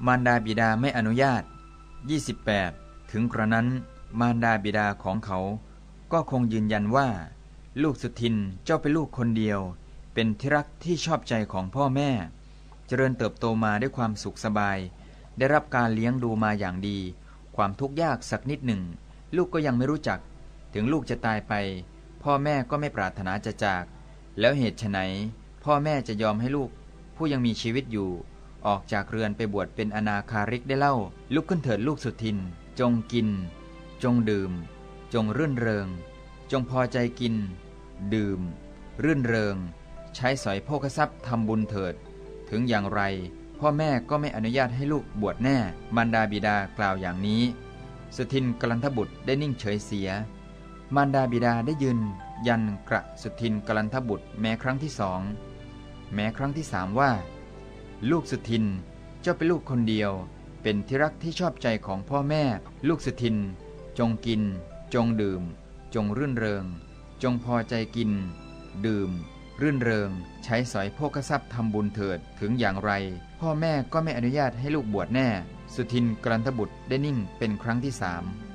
มารดาบิดาไม่อนุญาต28ถึงกระนั้นมารดาบิดาของเขาก็คงยืนยันว่าลูกสุทินเจ้าเป็นลูกคนเดียวเป็นที่รักที่ชอบใจของพ่อแม่เจริญเติบโตมาด้วยความสุขสบายได้รับการเลี้ยงดูมาอย่างดีความทุกข์ยากสักนิดหนึ่งลูกก็ยังไม่รู้จักถึงลูกจะตายไปพ่อแม่ก็ไม่ปรารถนาจะจากแล้วเหตุไฉนพ่อแม่จะยอมให้ลูกผู้ยังมีชีวิตอยู่ออกจากเรือนไปบวชเป็นอนาคาริกได้เล่าลุกขึ้นเถิดลูกสุทินจงกินจงดื่มจงรื่นเริงจงพอใจกินดื่มรื่นเริงใช้สอยโภคทรัพย์ทำบุญเถิดถึงอย่างไรพ่อแม่ก็ไม่อนุญาตให้ลูกบวชแน่มารดาบิดากล่าวอย่างนี้สุทินกลันทบุตรได้นิ่งเฉยเสียมารดาบิดาได้ยืนยันกระสุทินกลันทบุตรแม้ครั้งที่สองแม้ครั้งที่สามว่าลูกสุทินเจ้าเป็นลูกคนเดียวเป็นที่รักที่ชอบใจของพ่อแม่ลูกสุทินจงกินจงดื่มจงรื่นเริงจงพอใจกินดื่มรื่นเริงใช้สอยโภคทรัพย์ทำบุญเถิดถึงอย่างไรพ่อแม่ก็ไม่อนุญาตให้ลูกบวชแน่สุทินกลันทบุตรได้นิ่งเป็นครั้งที่สาม